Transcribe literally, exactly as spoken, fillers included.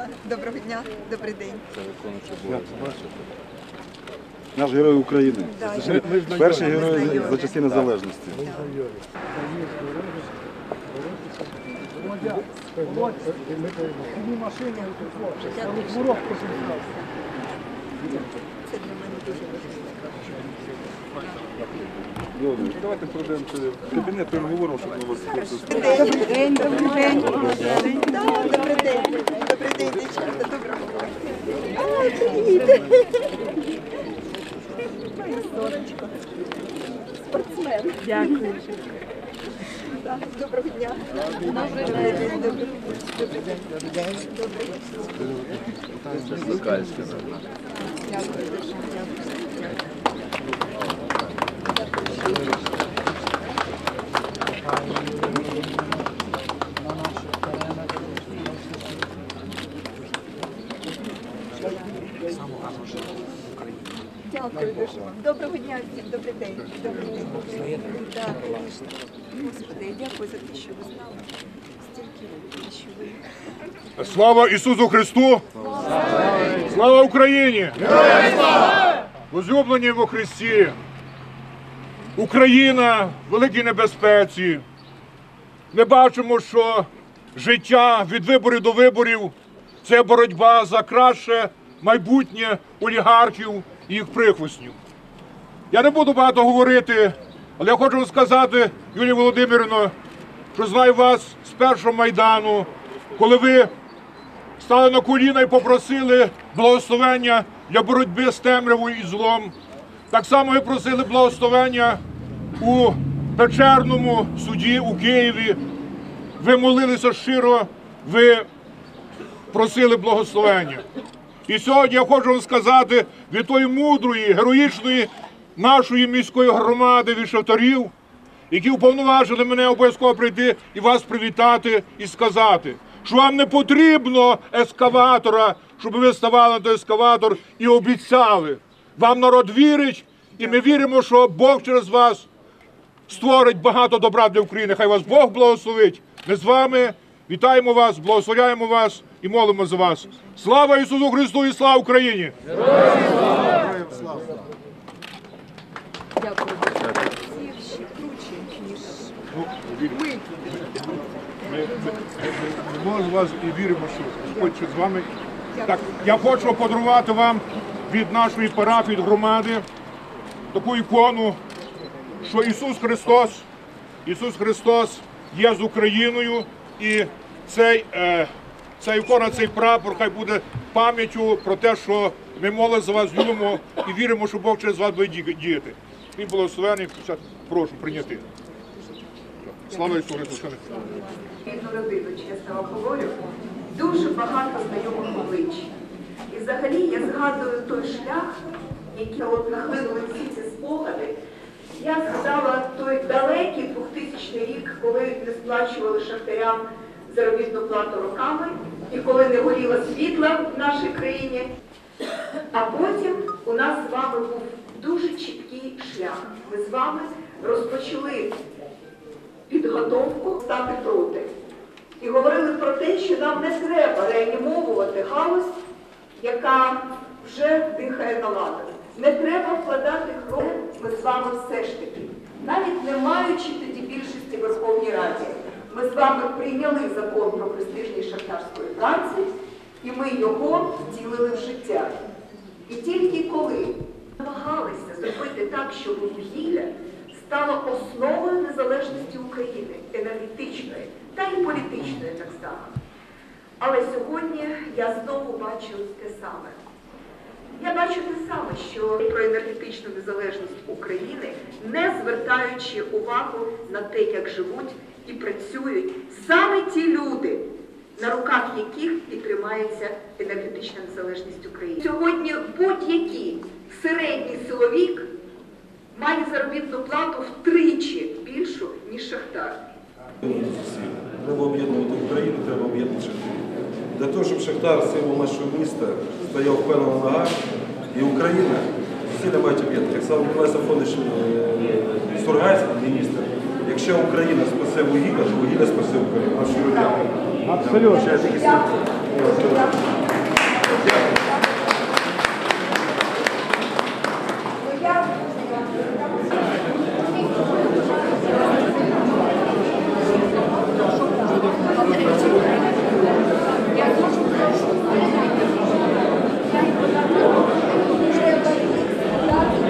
Да. Доброго дня, добрий день. Наш герой України. Да, Перший герой за часів незалежності. Це для мене дуже важливо. Давайте пройдемо в кабінет, переговоримо, щоб ми вас Добрий день, добрий день. Да, добрий день. Добрий день, дівчата, доброго дня. Ой, привіт. Моє сонечко. Спортсмен. Дякую. Да, доброго дня. Добрий день. Добрий день. Добрий день. Добрий день. Дякую дуже. Дякую дуже вам. Доброго дня всім, добрий день. Добрий день. Так, звісно. Господи, я дякую за те, що ви знали. Стільки років, що ви... Слава Ісусу Христу! Слава Україні! Возлюблені во Христі! Україна в великій небезпеці. Ми бачимо, що життя від виборів до виборів – це боротьба за краще майбутнє олігархів і їх прихвостнів. Я не буду багато говорити, але я хочу сказати, Юлія Володимирівна, що знаю вас з першого Майдану, коли ви стали на коліна і попросили благословення для боротьби з темрявою і злом. Так само ви просили благословення у Печерному суді у Києві. Ви молилися щиро, ви просили благословення. І сьогодні я хочу вам сказати від тої мудрої, героїчної нашої міської громади, від шахтарів, які уповноважили мене обов'язково прийти і вас привітати і сказати, що вам не потрібно ескаватора, щоб ви ставали на той ескаватор і обіцяли. Вам народ вірить, і ми віримо, що Бог через вас створить багато добра для України. Хай вас Бог благословить. Ми з вами вітаємо вас, благословляємо вас і молимо за вас. Слава Ісусу Христу і слава Україні! Дякую. Всі ще круче, ніж ми. Ми, ми, ми, ми з вас і віримо, що Господь з вами. Так, я хочу подарувати вам від нашої парафії, від громади, таку ікону, що Ісус Христос, Ісус Христос є з Україною, і цей, е, ця ікона, цей прапор, хай буде пам'яттю про те, що ми молимо за вас, любимо і віримо, що Бог через вас буде діяти. Він благословений, прошу прийняти. Слава Ісусу Христу! Рідну родину, чесно вам говорю, дуже багато знайомих облич. І взагалі я згадую той шлях, який от нахлинули всі ці спогади. Я згадала той далекий двохтисячний рік, коли не сплачували шахтарям заробітну плату роками, і коли не горіло світла в нашій країні. А потім у нас з вами був дуже чіткий шлях. Ми з вами розпочали підготовку стати проти. І говорили про те, що нам не треба реанімовувати галузь, яка вже дихає на ладан. Не треба вкладати гроші, ми з вами все ж таки, навіть не маючи тоді більшості в Верховній Раді, ми з вами прийняли закон про престижність шахтарської праці, і ми його втілили в життя. І тільки коли намагалися зробити так, щоб вугілля стало основою незалежності України, енергетичної та й політичної так само. Але сьогодні я знову бачу те саме. Я бачу те саме, що про енергетичну незалежність України, не звертаючи увагу на те, як живуть і працюють саме ті люди, на руках яких і тримається енергетична незалежність України. Сьогодні будь-який середній силовик має заробітну плату втричі більшу, ніж шахтар. Треба об'єднувати Україну, треба об'єднувати шахтарів. Для того, щоб шахтар символ нашого міста стояв впевнено на ногах, і Україна всі мають об'єднати. Так само Миколай Сафонович Сургайський, міністр. Якщо Україна спасе вугілля, то вугілля спасе Україну. Абсолютно.